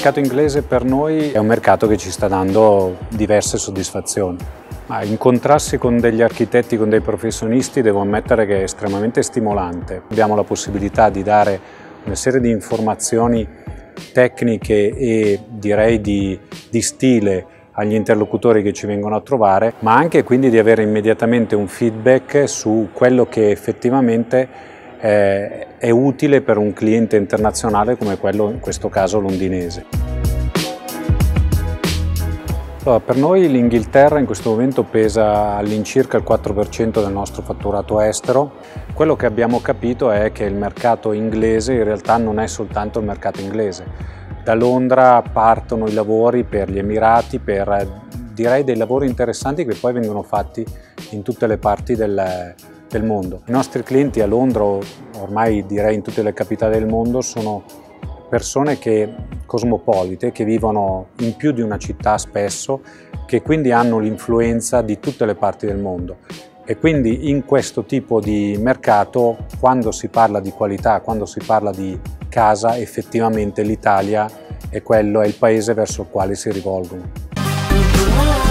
mercato inglese per noi è un mercato che ci sta dando diverse soddisfazioni. Ma incontrarsi con degli architetti, con dei professionisti, devo ammettere che è estremamente stimolante. Abbiamo la possibilità di dare una serie di informazioni tecniche e direi di stile agli interlocutori che ci vengono a trovare, ma anche quindi di avere immediatamente un feedback su quello che effettivamente è utile per un cliente internazionale come quello, in questo caso, londinese. Allora, per noi l'Inghilterra in questo momento pesa all'incirca il 4% del nostro fatturato estero. Quello che abbiamo capito è che il mercato inglese in realtà non è soltanto il mercato inglese. Da Londra partono i lavori per gli Emirati, per direi dei lavori interessanti che poi vengono fatti in tutte le parti del mondo. I nostri clienti a Londra, ormai direi in tutte le capitali del mondo, sono persone cosmopolite, che vivono in più di una città spesso, che quindi hanno l'influenza di tutte le parti del mondo. E quindi in questo tipo di mercato, quando si parla di qualità, quando si parla di casa, effettivamente l'Italia è il paese verso il quale si rivolgono.